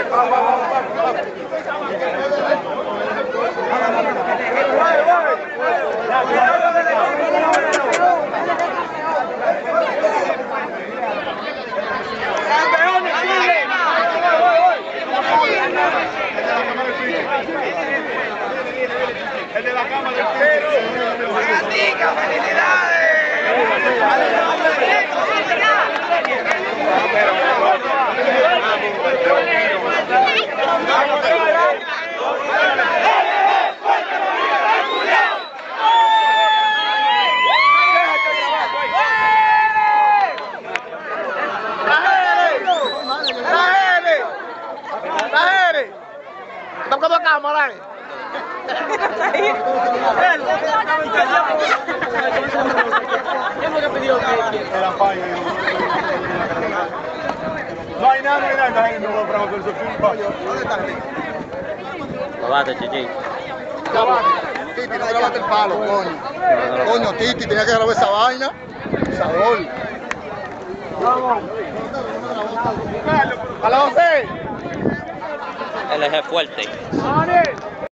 El de la cama del Pero. ¡Gatica, felicidades! ¿Estás buscando cámara? No hay nada, no voy a preguntar su culpa. ¿Dónde está Ricky? Lavate, Chichi. Titi, no grabaste el palo, coño. Coño, Titi, tenía que grabar esa vaina. Sabor. Vamos. A las 12. LG fuerte.